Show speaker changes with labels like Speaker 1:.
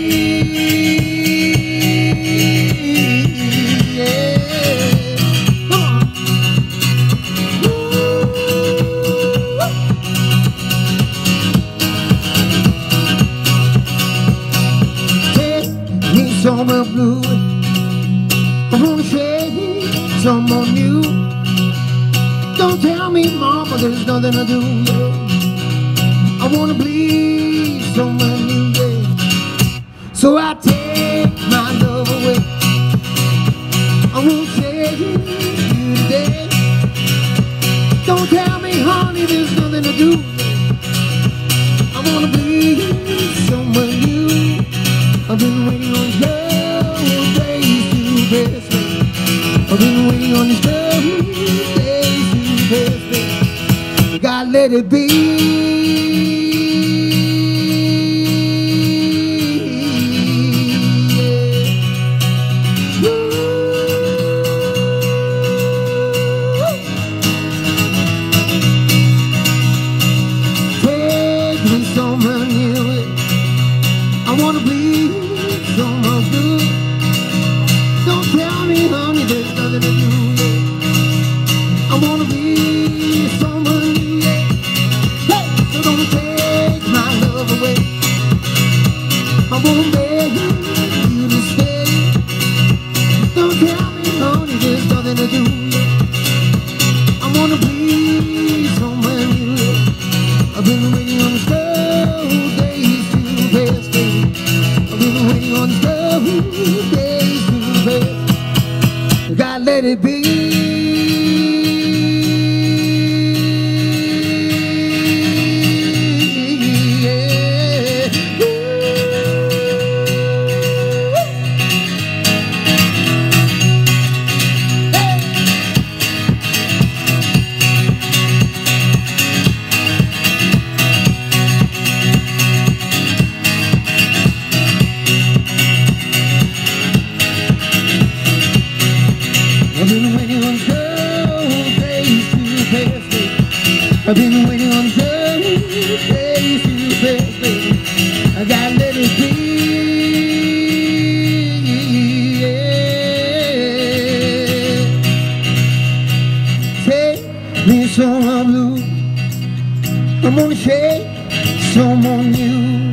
Speaker 1: Summer blue, I wanna share some on you. Don't tell me, mama, there's nothing to do, yeah. I wanna bleed some on you, yeah. So I take my love away. I won't share you today. Don't tell me, honey, there's nothing to do, yeah. I wanna bleed some on you. I've been waiting on you days to best me. I've been waiting on these days to best me. Gotta let it be. Take me somewhere new. I wanna bleed so much good. Don't tell me, honey, there's nothing to do, yeah. I wanna be someone new, yeah. Hey, so don't take my love away. I won't beg you to stay. Don't tell me, honey, there's nothing to do, yeah. I wanna be someone new, yeah. I've been waiting on the slow days to best day. I've been waiting on the days to bed. God, let it be. Yeah. Hey. I've been waiting on those days to pass me. I've been waiting on those days to pass me. I gotta let it be. Yeah. Take me some blue. I'm gonna shake some on you.